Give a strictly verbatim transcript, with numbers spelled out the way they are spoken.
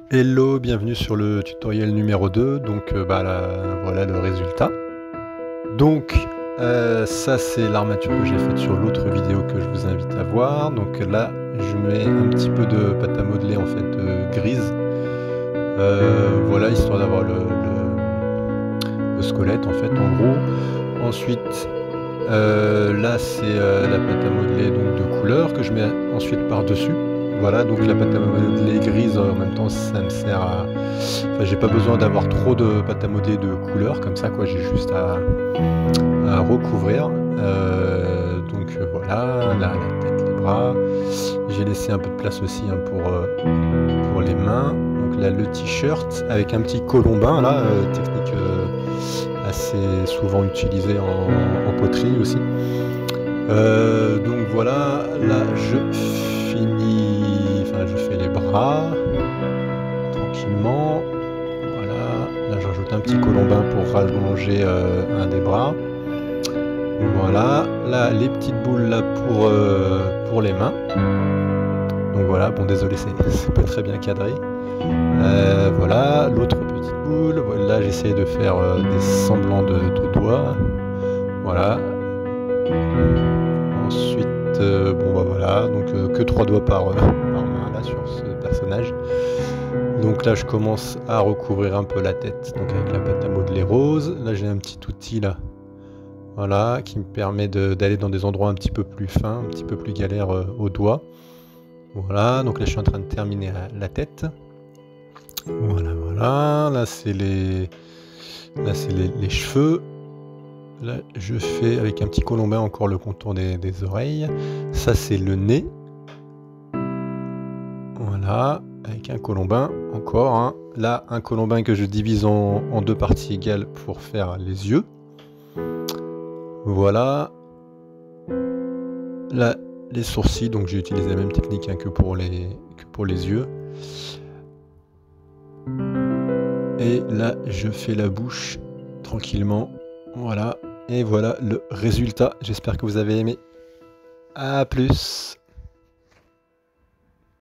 Hello, bienvenue sur le tutoriel numéro deux. Donc euh, bah, là, voilà le résultat. Donc euh, ça c'est l'armature que j'ai faite sur l'autre vidéo que je vous invite à voir. Donc là je mets un petit peu de pâte à modeler en fait euh, grise. Euh, voilà, histoire d'avoir le, le, le squelette en fait en gros. Ensuite euh, là c'est euh, la pâte à modeler donc de couleur que je mets ensuite par dessus. Voilà, donc la pâte à modeler grise en même temps ça me sert à... Enfin j'ai pas besoin d'avoir trop de pâte à modeler de couleur comme ça quoi, j'ai juste à, à recouvrir. Euh, donc euh, voilà, la, la tête, les bras. J'ai laissé un peu de place aussi hein, pour, euh, pour les mains. Donc là le t-shirt avec un petit colombin là, euh, technique euh, assez souvent utilisée en, en poterie aussi. Euh, donc voilà, là je finis, enfin je fais les bras tranquillement. Voilà, là je rajoute un petit colombin pour rallonger euh, un des bras. Voilà, là les petites boules là pour, euh, pour les mains. Donc voilà, bon désolé c'est pas très bien cadré. Euh, voilà, l'autre petite boule, voilà j'essaie de faire euh, des semblants de, de doigts. Voilà. Ensuite, euh, bon bah voilà, donc euh, que trois doigts par, euh, par main là sur ce personnage. Donc là je commence à recouvrir un peu la tête, donc avec la pâte à modeler rose. Là j'ai un petit outil là, voilà, qui me permet d'aller dans des endroits un petit peu plus fins, un petit peu plus galère euh, aux doigts. Voilà, donc là je suis en train de terminer la, la tête. Voilà, voilà, là c'est les, là c'est les, les cheveux. Là, je fais avec un petit colombin encore le contour des, des oreilles. Ça, c'est le nez. Voilà, avec un colombin encore. Hein. Là, un colombin que je divise en, en deux parties égales pour faire les yeux. Voilà. Là, les sourcils. Donc, j'ai utilisé la même technique hein, que, pour les, que pour les yeux. Et là, je fais la bouche tranquillement. Voilà. Et voilà le résultat. J'espère que vous avez aimé. À plus.